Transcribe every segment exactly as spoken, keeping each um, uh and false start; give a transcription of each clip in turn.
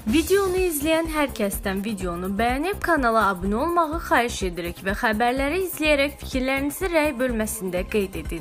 Videonu izləyən hər kəsdən videonu bəyənib kanala abunə olmağı xahiş edirik və xəbərləri izləyərək fikirlərinizi rəy bölməsində qeyd edin.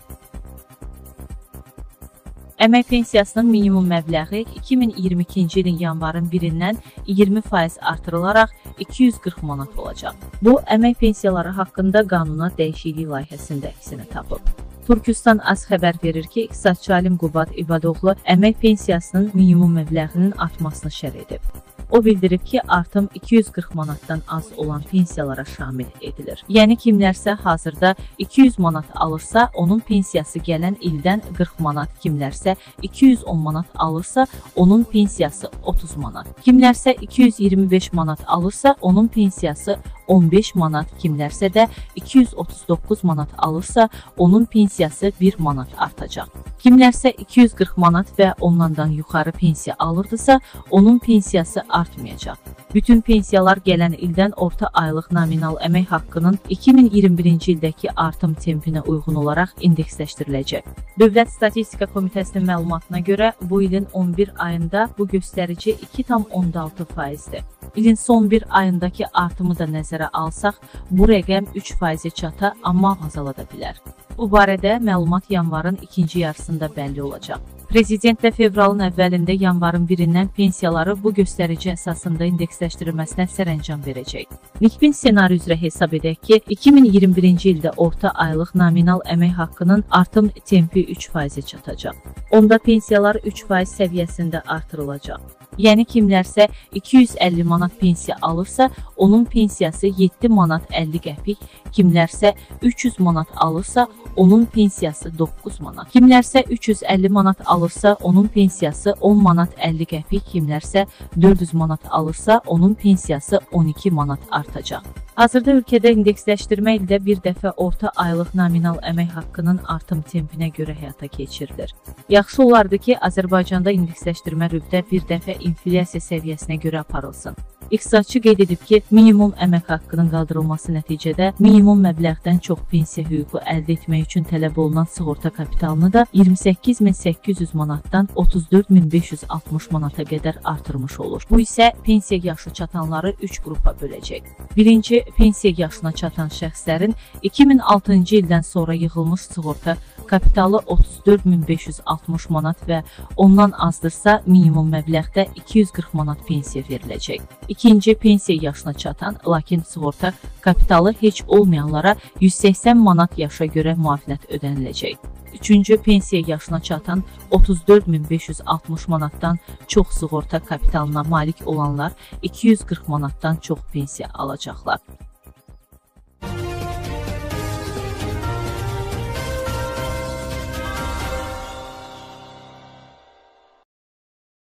Əmək pensiyasının minimum məbləği iki min iyirmi ikinci ilin yanvarın birindən iyirmi faiz artırılaraq iki yüz qırx manat olacaq. Bu, əmək pensiyaları haqqında qanuna dəyişiklik layihəsində əksini tapıb. Türkistan AS xəbər verir ki, iqtisadçı alim Qubad İbadoğlu əmək pensiyasının minimum məbləğinin artmasını şərh edib. O bildirib ki, artım iki yüz qırx manatdan az olan pensiyalara şamil edilir. Yəni kimlərsə hazırda iki yüz manat alırsa, onun pensiyası gələn ildən qırx manat, kimlərsə iki yüz on manat alırsa, onun pensiyası otuz manat. Kimlərsə iki yüz iyirmi beş manat alırsa, onun pensiyası on beş manat, kimlərsə də iki yüz otuz doqquz manat alırsa, onun pensiyası bir manat artacaq. Kimlərsə iki yüz qırx manat və ondan yuxarı pensiya alırdısa, onun pensiyası artmayacaq. Bütün pensiyalar gələn ildən orta aylıq nominal əmək haqqının iki min iyirmi birinci ildəki artım tempinə uyğun olaraq indeksləşdiriləcək. Dövlət Statistika Komitəsinin məlumatına görə bu ilin on bir ayında bu göstərici iki tam on altı faizdir. İlin son bir ayındakı artımı da nəzərə alsaq, bu rəqəm üç faizə çata, amma azala da bilər. Bu barədə məlumat yanvarın ikinci yarısında bəlli olacaq. Prezident də fevralın əvvəlində yanvarın birindən pensiyaları bu göstərici əsasında indeksləşdirilməsinə sərəncam verəcək. Nikbin ssenari üzrə hesab edək ki, iki min iyirmi birinci ildə orta aylıq nominal əmək haqqının artım tempi üç faizə çatacaq. Onda pensiyalar üç faiz səviyyəsində artırılacaq. Yəni kimlərsə iki yüz əlli manat pensiya alırsa, onun pensiyası yeddi manat əlli qəpik, kimlərsə üç yüz manat alırsa, onun pensiyası doqquz manat. Kimlərsə üç yüz əlli manat alırsa, onun pensiyası on manat əlli qəpik, kimlərsə dörd yüz manat alırsa, onun pensiyası on iki manat artacaq. Hazırda ölkədə indeksləşdirmə ildə bir dəfə orta aylıq nominal əmək haqqının artım tempinə görə həyata keçirilir. Yaxşı olardı ki, Azərbaycanda indeksləşdirmə rübdə bir dəfə inflyasiya səviyyəsinə görə aparılsın. İqtisadçı qeyd edib ki, minimum əmək haqqının qaldırılması nəticədə minimum məbləğdən çox pensiya hüququ əldə etmək üçün tələb olunan sığorta kapitalını da iyirmi səkkiz min səkkiz yüz manatdan otuz dörd min beş yüz altmış manata qədər artırmış olur. Bu isə pensiya yaşı çatanları üç qrupa böləcək. Birinci, pensiya yaşına çatan şəxslərin iki min altıncı ildən sonra yığılmış sığorta kapitalı otuz dörd min beş yüz altmış manat və ondan azdırsa minimum məbləğdə iki yüz qırx manat pensiya veriləcək. İkinci, pensiya yaşına çatan, lakin sığorta kapitalı heç olmayanlara yüz səksən manat yaşa görə müavinət ödəniləcək. Üçüncü, pensiya yaşına çatan otuz dörd min beş yüz altmış manatdan çox sığorta kapitalına malik olanlar iki yüz qırx manatdan çox pensiya alacaqlar.